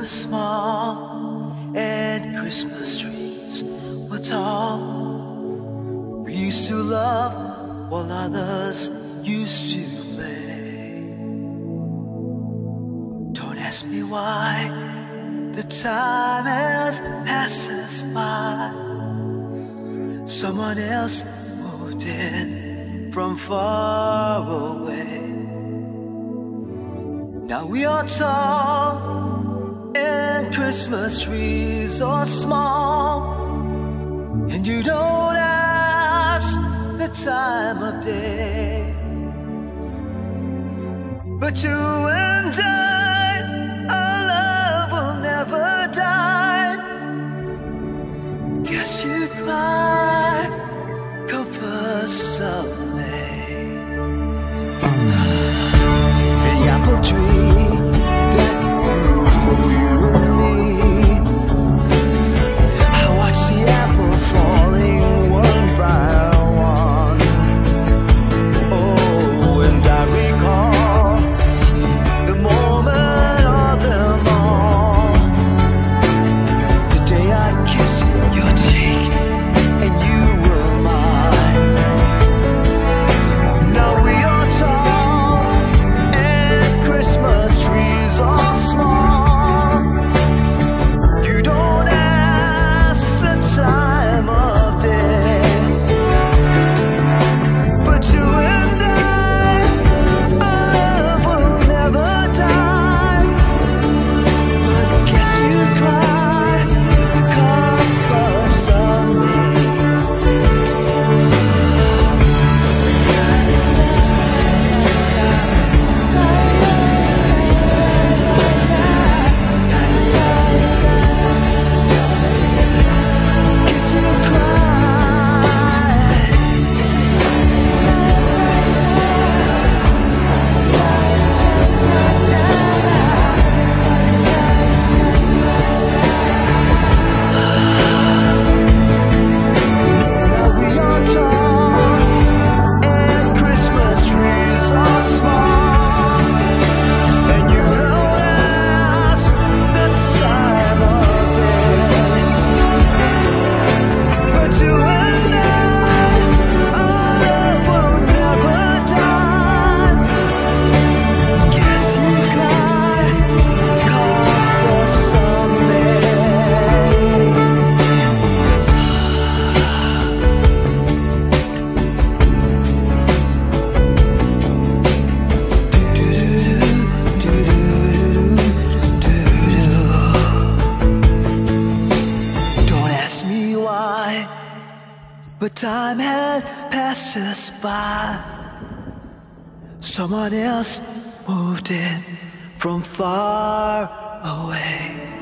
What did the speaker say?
small and Christmas trees were tall. We used to love while others used to play. Don't ask me why the time has passed us by. Someone else moved in from far away. Now we are tall and Christmas trees are small, and you don't ask the time of day. But you and I, our love will never die. Guess you'd cry, come first of May. The apple tree that grew for you and me, I watched the apple falling one by one. Oh, and I recall the moment of them all, the day I kissed your cheek and you were mine. Now we are tall and Christmas trees are small. You don't ask the time of day, but you and I, our love will never die. But guess you cry, come first of me. Guess you Now we are tall and Christmas trees are small, and you don't ask the time of day. But you and I, our love will never die. Guess you cry, come first of May. Don't ask me why, but time has passed us by. Someone else moved in from far away.